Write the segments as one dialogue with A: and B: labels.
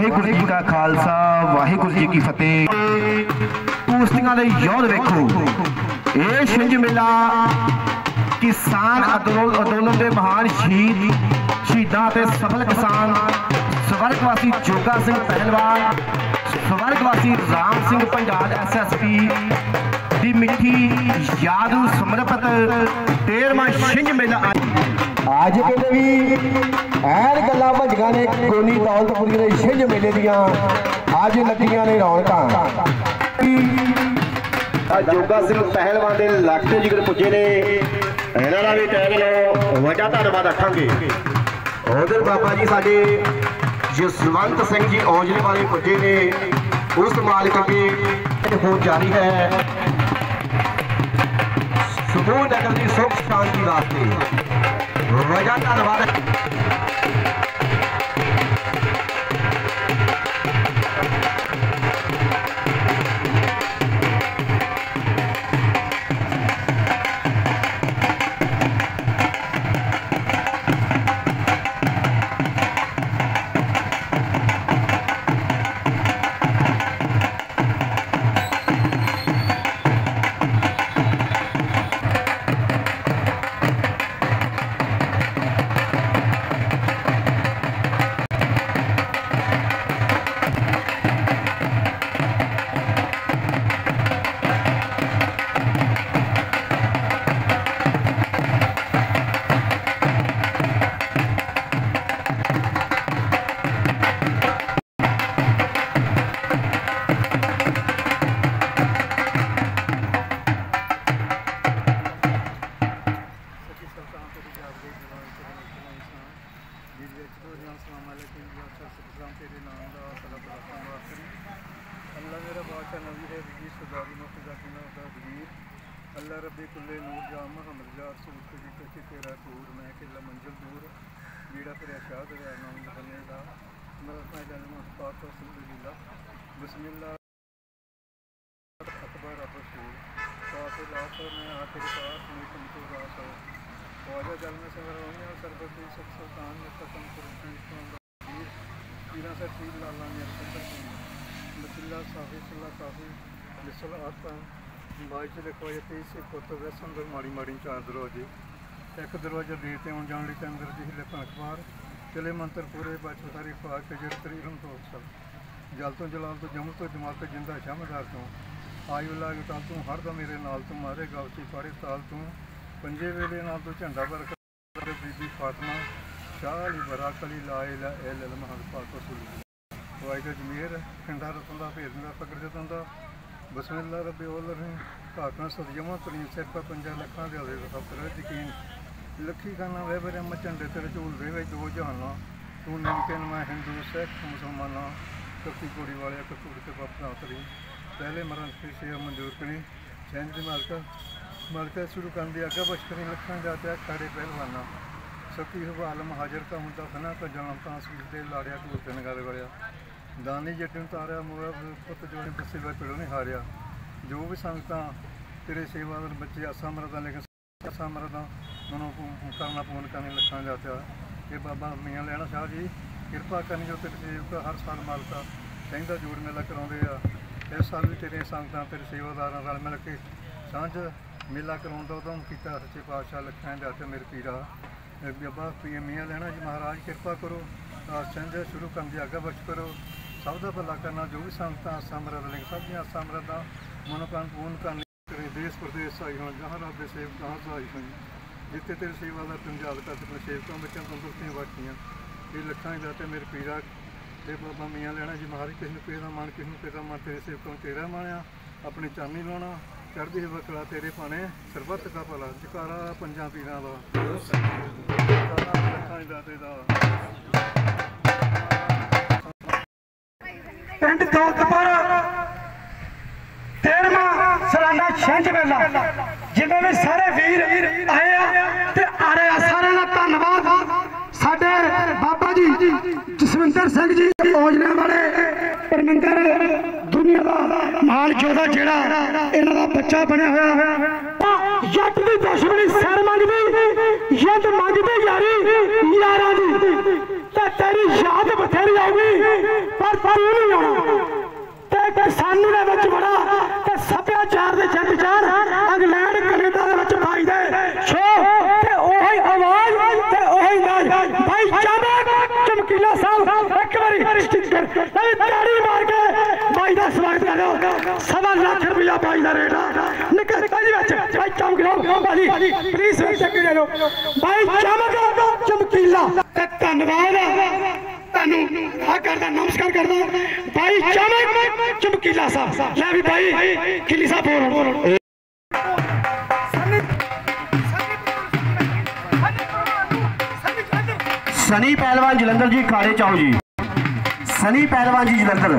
A: वाहिगुरू जी का खालसा वाहिगुरू जी की फतेह। कुश्तियां दे योद्ध वेखो, ये छिंज मेला किसान अंदोलन के महान शहीदां ते सफल किसान स्वर्गवासी जोगा सिंह पहलवान, स्वर्गवासी राम सिंह पंजाल SSP दी मिठी याद नूं समर्पित 13वां छिंज मेला
B: आज कहते भी ऐन गल्लां भजियां ने गोनी दौलतपुरी के छिंज मेले दियां अज लगियां ने रौनकां।
A: जोगा सिंह पहलवान के लाटे जिगर पुजे ने, इन्हां दा भी तहे दिलों वड्डा धन्नवाद रखांगे। उधर बाबा जी साडे जसवंत सिंह जी औजले वाले पुजे ने, उस मालिक के हो जारी है सुबह नगर की सुख शांति वास्ते वजह धन्नवाद।
C: अल्लाह मेरा बादशाह नबी है वजी सरदारी मुफ्तीर अल्लाह रब्बी कुल्ले नूर जाम मोहम्मद जा रसूल तुझी कसी तेरा टूर मैं किला मंजिल दूर बीड़ा फिर शाह दरिया नाम बने दा मरफा जन्म पाक रसूलुल्लाह बिस्मिल्लाह अकबर रसूल काफिल आखिर में आखिर पास में तुमको रास हो वाजा जल में सवरोनिया सरबती सब सुल्तान में कसम कुर्सी वीर पीरा से पीर लाला ने बसिल्ला साफी सल्ला काफी बिसल आता बाई च देखो ये 23 से फोटो वैसे अंदर माड़ी माड़ी 4 दरवाजे एक दरवाजा देते आने जाने के अंदर जी लिखा अखबार चले मंत्र पूरे बाचो सारी फाक के जड़ तरीरम तो अक्सर जल तो जलाल तो जम तो जमाल तो जिंदा शामदार तो आयु लाग ताल तू हर दा मेरे नाल तू मारे गावची फाड़े ताल तू पंजे वेले नाल तो झंडा बरकर बीबी फातिमा शाह अली बरा कली ला इलाहा इल्लल्लाह मुहम्मद पाक रसूल वाहिगुरू जमीर खंडा रतन का भेद का फकर जतन का बसमिल्ला रब्बे ओल रही घाटना सदियमा तरी सिर पर 50 लखा दे खतर यकीन लखी खाना वे बरे झंडे तेरे झूल वे दो जहाना तू निमकिन मैं हिंदू सिख मुसलमाना कत्ती घोड़ी वाले कतूर के बापना तरी पहले मरण की सेवा मंजूर करी चैन की मालका शुरू कर दिया अगर बचकरी लखा जाते खाड़े पहलवाना सती हवालम हाजर का मुद्दा खना का जन्म तांसवीर दे लाड़िया ढूलते नगारे वड़िया दानी जट्टी तारिया मोरा पुत जो बसेवा पिड़ो नहीं हारिया जो भी संगतां तेरे सेवादार बच्चे आसा मरदा लेकिन आसा मरदा मनो करना पूर्ण करने लखा जाता ये बाबा मियाँ लैना शाह जी कृपा करनी जो तेरे सेवक हर साल मालका कहता जोड़ मेला कराते इस साल भी तेरे संगतां तेरे सेवादार रल मिल के सांझ मेला कराउंदा उदम किया सच्चे पातशाह लखा जाते मेरे पीरा बाबा मियाँ लैना जी महाराज कृपा करो संझ शुरू कर दी आगा बख्श करो सब का भला करना जो भी संगतां आसा मरद लेकिन सब दी आसा मरदा मनोकामना पूर्ण करनी करे देश प्रदेश आई हो जहाँ रब के सेवक तहाँ सहाई हुई जिते तेरे सेवादार तुम याद कर अपने सेवकों बच्चों तंदुरुस्तियाँ बख्शियाँ ये लखा जाते मेरे पीरा ते बाबा मियाँ लैना जी महाराज किसी ने किसी का मन किसी ने किसी मन तेरे सेवकों तेरा मानिया अपनी चानी लाना चढ़दी बकला तेरे पाने सरबत का भला जकारा पंजा पीरां दा
D: पिंड दौलतपुर 13वां सालाना छिंज मेला जिन्हें भी सारे वीर आए आ सारे का धन्नवाद। साडे बाबा जी जसविंदर सिंह जी औजले वाले परमिंदर दुनिया का महान योद्धा जेड़ा इन्हां दा बच्चा बनया होया जट दी दुश्मनी सिर मंगदी यद मंगदी यारी यारां दी ते तेरी याद बथेरी आऊगी पर तू नहीं आना। किसानी दे बड़ा सभ्याचार के जगचार इंग्लैंड कनेडा पाई दे शो ओही आवाज ओही नाज भाई चाबक चमकीला साहब एक बारी ताड़ी मार के भाई का स्वागत करो। 1.25 लाख रुपया भाई का रेट निकल भाई चमकीला भाई प्लीज ले लो भाई चमक चमकीला। धन्यवाद करदा नमस्कार करदा भाई चमक चमकीला साहब ले भी भाई खिली साहब बोल
A: सनी पहलवान जलंधर जी खाड़े चाओ जी। सनी पहलवान जी जलंधर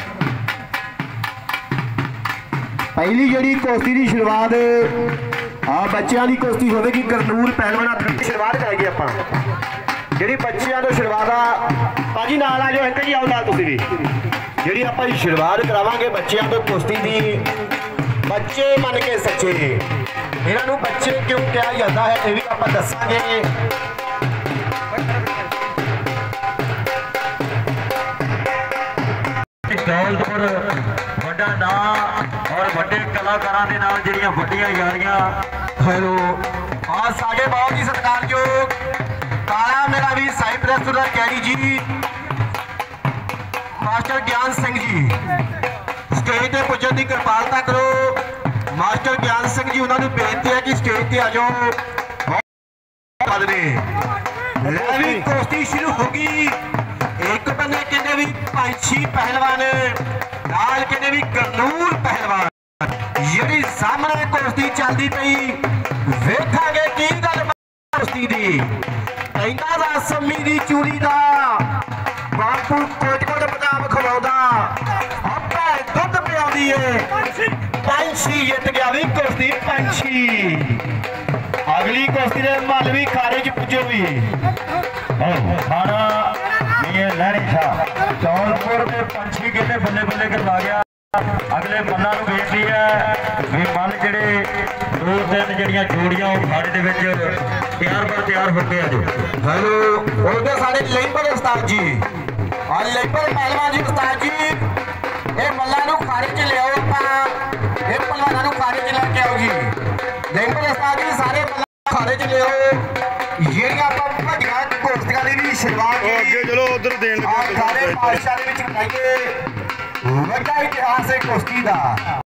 A: पहली जी कुश्ती की शुरुआत बच्चों की कुश्ती होगी। करनूल पहलवान शुरुआत कराएगी आप जी बच्चों तो शुरुआत भाजी नाल आ जाओ अंकल जी आओ नाल तुसीं भी जी आप शुरुआत करावांगे बच्चों तो कुश्ती की। बच्चे मन के सच्चे इन्हों बच्चे क्यों कहा जाता है ये भी आप दसांगे।
E: दौलतपुर वड्डा नाम और वड्डे कलाकारां दे नाल जिहड़ियां वड्डियां यारियां हेलो और साडे बहुत ही सत्कारयोग काला मेरा भी साहिब रेस्तोरेंट कैरी जी मास्टर ज्ञान सिंह जी स्टेज पे पुजन की कृपालता करो। मास्टर ज्ञान सिंह जी उन्होंने बेनती है कि स्टेज पे आ जाओ। कुश्ती शुरू होगी। एक बंदे कहते भी पंछी पहलवान नाल कहते भी करनूल पहलवान जी सामने कुश्ती चलती पई वेखांगे की गल कुश्ती दी। कहंदा सम्मी दी चूड़ी दा बापू कोट-कोट बदाम खवाउंदा आपे दुध पियाउंदी है पंछी जित गया भी कुश्ती पंछी। अगली कुश्ती दे मल भी खारे च पुजो भी खाना लहरी शाह दौलतपुर के पंछी कहते बल्ले बल्ले करवा गया। अगले मल्लां नूं बेनती है भी मल जिहड़े 2-3 जिहड़ियां जोड़ियां खाड़े दे विच तैयार होके आ जाओ। हेलो उधर साडे लेबर उस्ताद जी और लेबर पहलवान जी उस्ताद जी ये मल्लां नूं खाड़े च ले आओ। आपां ये पहलवानां नूं खाड़े च लेके आओ जी। लेबर उस्ताद जी सारे मल्लां खाड़े च ले आओ। ਜਿਹੜੀਆਂ ਆਪਾਂ ਭੱਜੀਆਂ ਕੁਸ਼ਤੀਆਂ ਦੀ ਵੀ ਸ਼ੁਰੂਆਤ ਅੱਗੇ ਚਲੋ ਉਧਰ ਦੇਣ ਲੱਗੇ ਸਾਰੇ ਪਾਤਸ਼ਾਹ ਦੇ ਵਿੱਚ ਬਣਾਈਏ ਵੱਡਾ ਇਤਿਹਾਸ ਹੈ ਕੁਸ਼ਤੀ ਦਾ।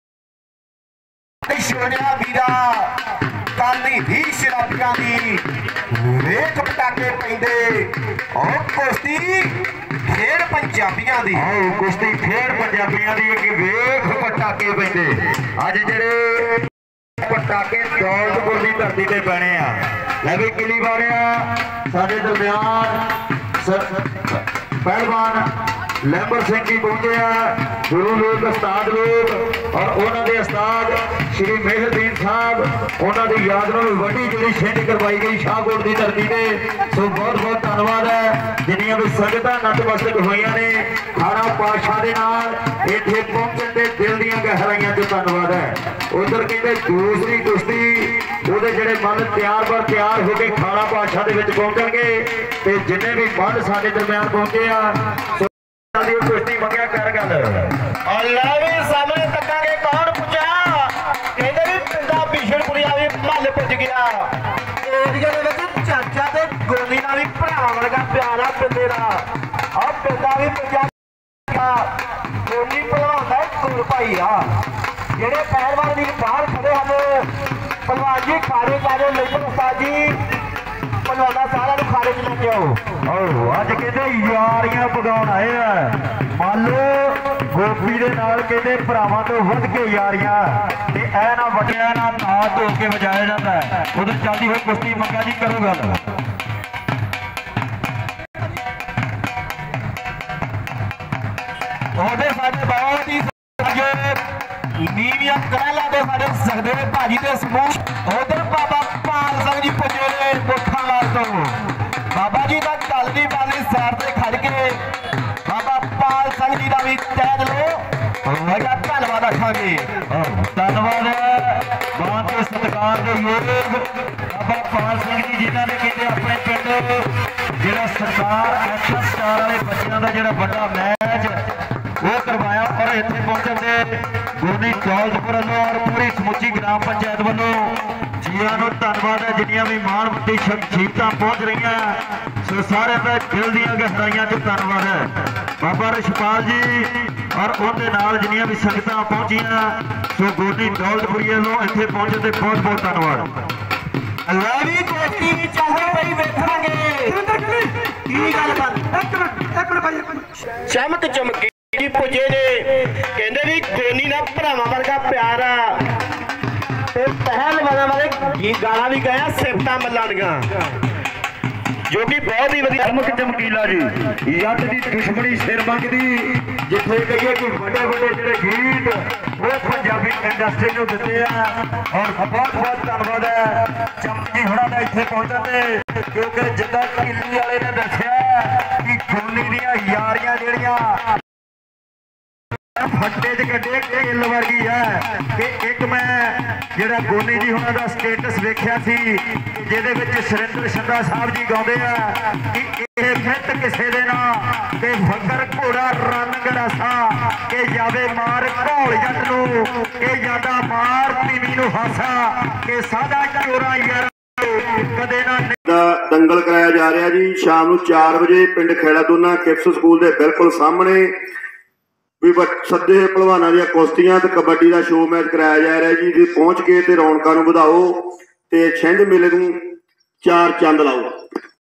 E: ਸ਼ੋਨਿਆ ਵੀਰਾ ਕਾਲੀ ਵੀ ਸ਼ਰਾਬੀਆਂ ਦੀ ਵੇਖ ਪਟਾਕੇ ਪੈਂਦੇ ਉਹ ਕੁਸ਼ਤੀ ਖੇਡ ਪੰਜਾਬੀਆਂ ਦੀ ਕੁਸ਼ਤੀ ਖੇਡ ਪੰਜਾਬੀਆਂ ਦੀ ਕਿ ਵੇਖ ਪਟਾਕੇ ਪੈਂਦੇ ਅੱਜ ਜਿਹੜੇ पटाके दौलतपुर की धरती से पैने भी किली वाले साडे दरम्यान पहलवान लैंबर सिंह जी पहुंचे गुरु लोग उस्ताद लोग और उन्होंने उस्ताद श्री मेहरदीन साहब उन्होंने याद में वड्डी जी छिंज करवाई गई शाहकोट की धरती से। सो बहुत बहुत धन्यवाद है जिन्नियां भी संगत नतमस्तक हुई ने खाड़ा पातशाह के नाल इत्थे पहुंचण दे दिल दीयां गहराइयां च धन्यवाद है। उधर कहते दूसरी कुश्ती ਉਹਦੇ ਜਿਹੜੇ ਮਨ ਤਿਆਰ ਹੋ ਕੇ ਖਾੜਾ ਪਾਤਸ਼ਾਹ ਦੇ ਵਿੱਚ ਪਹੁੰਚਣਗੇ ਤੇ ਜਿੰਨੇ ਵੀ ਮਨ ਸਾਡੇ ਦਰਮਿਆਨ ਪਹੁੰਚੇ ਆ ਦੀ ਕੁਸ਼ਤੀ ਮੰਗਿਆ ਕਰ ਗੱਲ ਅੱਲਾ ਵੀ ਸਾਹਮਣੇ ਤੱਕਾਂਗੇ ਕੌਣ ਪੁੱਜਾ ਕਹਿੰਦੇ ਵੀ ਪਿੰਡਾ ਬਿਸ਼ਨਪੁਰੀਆ ਵੀ ਮੱਲ ਪੁੱਜ ਗਿਆ ਏਰੀਆ ਦੇ ਵਿੱਚ ਚਾਚਾ ਤੇ ਗੋਲੀ ਨਾਲ ਵੀ ਭਰਾ ਵਰਗਾ ਪਿਆਰਾ ਪਿੰਦੇ ਦਾ ਆ ਪਿੰਡਾ ਵੀ ਪੁੱਜਾ ਗੋਲੀ ਭਲਵਾਨ ਕੋਲ ਭਾਈ ਆ ਜਿਹੜੇ ਪਹਿਲਵਾਨ ਦੀ ਬਾਹਰ ਖੜੇ ਹਨ पहलवान जी खारे पाने लेकर उस्ताद जी पहलवाना सारा खारे च लेके आओ। अज कहते यारियां पगाउण आए मान लो गोपी दे नाल कहते भरावां तो वध के यारियां ते ऐ ना वड्डिया ना नाथ धो के वजाया जाता है। उधर चलती हुई कुश्ती मंगा जी करो गल उहदे साडे बहुत ही नीवियां कहला दे साडे सहदेव भाजी दे समूह उधर बाबा पाल सिंह जी पुजे ने मुखावाल तो बाबा जी का गल की वाली साइड से खड़ के बाबा पाल सिंह जी का भी तैद लो बड़ा धन्यवाद आखांगे। धन्यवाद मान के सत्कार के योग बाबा पाल सिंह जी जिन्होंने कहते अपने पिंड ਜਿਹੜਾ ਸਰਕਾਰ ਐਕਸ਼ਨ ਸਟਾਰ ਵਾਲੇ ਬੱਚਿਆਂ ਦਾ ਜਿਹੜਾ ਵੱਡਾ ਮੈਚ ਉਹ ਕਰਵਾਇਆ ਔਰ ਇੱਥੇ ਪਹੁੰਚਣ ਦੇ ਗੁਰਨੀ ਦੌਲਤਪੁਰ ਵੱਲੋਂ ਔਰ ਪੂਰੀ ਸਮੁੱਚੀ ਗ੍ਰਾਮ ਪੰਚਾਇਤ ਵੱਲੋਂ ਜੀਆਂ ਨੂੰ ਧੰਨਵਾਦ ਹੈ। ਜਿੰਨੀਆਂ ਵੀ ਮਾਣਮੱਤੀ ਸ਼ਖਸੀਅਤਾਂ ਪਹੁੰਚ ਰਹੀਆਂ ਸੋ ਸਾਰਿਆਂ ਦਾ ਦਿਲ ਦੀਆਂ ਗਹਿਰਾਈਆਂ 'ਚ ਧੰਨਵਾਦ ਹੈ। ਬਾਬਾ ਰਿਸ਼ਪਾਲ ਜੀ ਔਰ ਉਹਦੇ ਨਾਲ ਜਿੰਨੀਆਂ ਵੀ ਸੰਗਤਾਂ ਪਹੁੰਚੀਆਂ ਸੋ ਗੁਰਨੀ ਦੌਲਤਪੁਰੀ ਵੱਲੋਂ ਇੱਥੇ ਪਹੁੰਚਣ ਤੇ ਬਹੁਤ ਬਹੁਤ ਧੰਨਵਾਦ।
B: ਲਾਵੀ ਕੋਸ਼ਤੀ ਵੀ ਚਾਹੇ ਬਈ ਵੇਖਾਂਗੇ ਕੀ ਗੱਲ ਬਣ
D: ਇੱਕ ਮਿੰਟ ਭਾਈ
B: ਚਮਕ ਚਮਕੀ ਪੁੱਜੇ ਨੇ ਕਹਿੰਦੇ ਵੀ ਗੋਨੀ ਨਾਲ ਭਰਾਵਾਂ ਵਰਗਾ ਪਿਆਰ ਆ ਤੇ ਪਹਿਲਵਾਨਾਂ ਵਾਲੇ ਗਾਲਾਂ ਵੀ ਗਏ ਸਿਫਤਾਂ ਮੱਲਾਂ ਦੀਆਂ ਜੋ ਕਿ ਬਹੁਤ ਹੀ ਵਧੀਆ
E: ਚਮਕ ਚਮਕੀਲਾ ਜੀ ਜੱਟ ਦੀ ਦੁਸ਼ਮਣੀ ਸਿਰ ਮੰਗਦੀ ਜਿੱਥੇ ਕਹੀਏ ਕਿ ਵੱਡੇ ਵੱਡੇ ਜਿਹੜੇ ਗੀਤ ਉਹ ਪੰਜਾਬੀ ਇੰਡਸਟਰੀ ਨੂੰ ਦਿੱਤੇ ਆ ਔਰ ਬਹੁਤ ਬਹੁਤ ਧੰਨਵਾਦ ਹੈ ਚਮਕ ਜੀ ਹੁਣਾਂ ਦਾ ਇੱਥੇ ਪਹੁੰਚਣ ਤੇ ਕਿਉਂਕਿ ਜਿੱਦਾਂ ਕਿੱਲੀ ਵਾਲੇ ਨੇ ਦੱਸਿਆ ਕਿ ਗੋਨੀ ਦੀਆਂ ਯਾਰੀਆਂ ਜਿਹੜੀਆਂ ਫੱਟੇ 'ਚ ਕੱਢੇ ਕਿੱਲ ਵਰਗੀ ਹੈ ਕਿ ਇੱਕ ਮੈਂ ਜਿਹੜਾ ਗੋਨੀ ਜੀ ਹੁਣਾਂ ਦਾ ਸਟੇਟਸ ਵੇਖਿਆ ਸੀ ਜਿਹਦੇ ਵਿੱਚ ਸੁਰਿੰਦਰ ਸ਼ੰਦਾ ਸਾਹਿਬ ਜੀ ਗਾਉਂਦੇ ਆ ਕਿ ਇਹ ਫਿੱਟ ਕਿਸੇ ਦੇ ਨਾਲ ਕਿ ਫਕਰ ਘੋੜਾ ਰੰਨ ਗਰਾਸਾ ਕਿ ਜਾਵੇ ਮਾਰ ਘੋਲ ਜੱਟ ਨੂੰ ਕਿ ਜਾਂਦਾ ਮਾਰ ਤੀਵੀ ਨੂੰ ਹਾਸਾ ਕਿ ਸਾਡਾ ਚੋਰਾ ਯਾਰ ਕਦੇ ਨਾ
F: ਦੰਗਲ ਕਰਾਇਆ ਜਾ ਰਿਹਾ ਜੀ ਸ਼ਾਮ ਨੂੰ 4 ਵਜੇ ਪਿੰਡ ਖੇੜਾ ਦੋਨਾ ਕਿਪਸ ਸਕੂਲ ਦੇ ਬਿਲਕੁਲ ਸਾਹਮਣੇ ਵੀ ਸੱਦੇ ਭਲਵਾਨਾਂ ਦੀਆਂ ਕੁਸ਼ਤੀਆਂ ਤੇ ਕਬੱਡੀ ਦਾ ਸ਼ੋਅ ਮੈਚ ਕਰਾਇਆ ਜਾ ਰਿਹਾ ਜੀ। ਪਹੁੰਚ ਕੇ ਤੇ ਰੌਣਕਾਂ ਨੂੰ ਵਧਾਓ ਤੇ ਛਿੰਝ ਮੇਲੇ ਨੂੰ 4 ਚੰਦ ਲਾਓ।